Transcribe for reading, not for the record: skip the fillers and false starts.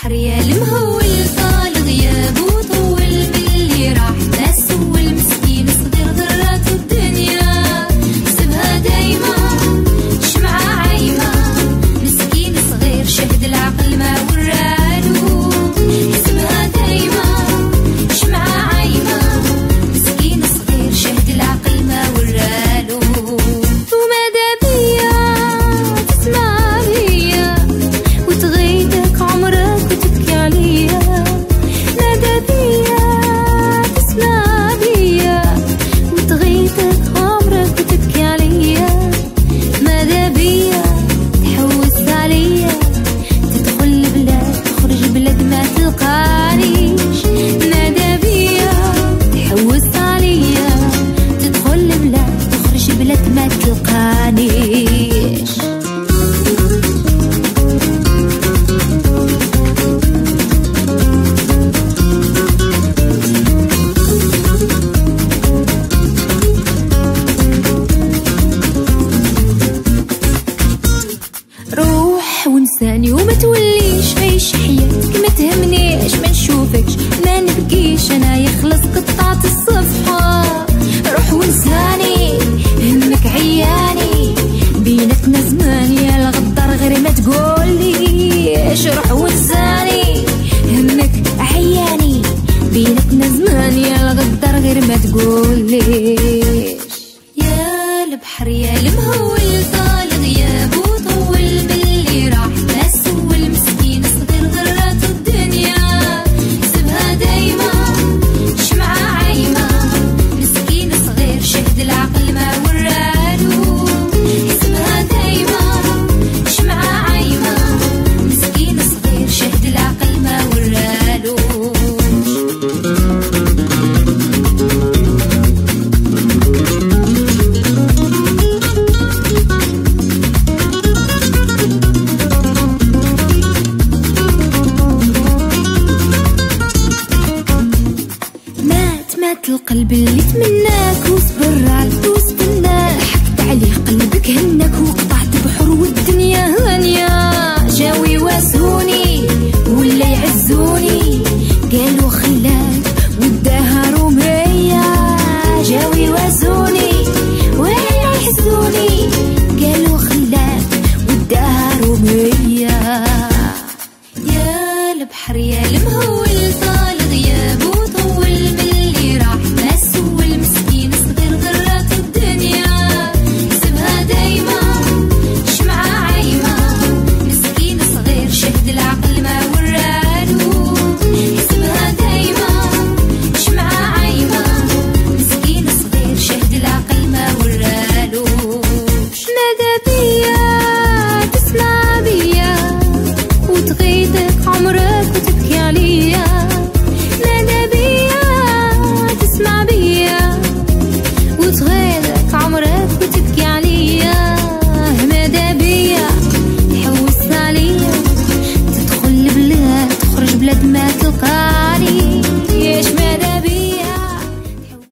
البحر يا المهول طال غيابه طول باللي راح تسول مسكين صغير ضرات الدنيا سبها دايما شمعة عايمة مسكين صغير شهد العقل ما ورالو سبها دايما شمعة عايمة مسكين صغير شهد العقل ما ورالو وماذا بيا تسمع بيا وتغيدك عمرك وتبكي عليا ماذا بيا تسمع بيا وتغيدك عمرك وتبكي عليا ماذا بيا تحوس عليا تدخل بلاد تخرج بلاد ما تلقانيش ماذا بيا تحوس عليا تدخل بلاد تخرج بلاد ما تلقانيش روح ونساني وما توليش عيش حياتك ما تهمنيش ما نشوفكش ما نبكيش انا يخلص قطعة الصفحة روح ونساني همك عياني بيناتنا زمان يا الغدار غير ما تقوليش روح ونساني همك عياني بيناتنا زمان يا الغدار غير ما تقوليش يا البحر يا المهول طال غيابه طول باللي راح تسول مسكين صغير ضرات الدنيا سبها دايما شمعة عايمة مسكين صغير شهد العقل ما ورالو سبها دايما شمعة عايمة مسكين صغير شهد العقل ما ورالو مات القلب اللي تمناك وصبر على واستناك حكت عليه قلبك هناك وقطعت بحر والدنيا هانية جاوي واسهوني ولا يعزوني قالوا خلاك وداها رومية جاوي واسهوني ولا يحزوني قالوا خلاك وداها رومية يا البحر يا المهول طال غيابه طول باللي راح تسول مسكين صغير ضرات الدنيا سبها دايما شمعة عايمة مسكين صغير شهد العقل ما ورالو سبها دايما شمعة عايمة مسكين صغير شهد العقل ما ورالو ماذا بيا تسمع بيا وتغيدك عمرك وتبكي عليا ماذا بيا تسمع بيا وتغيدك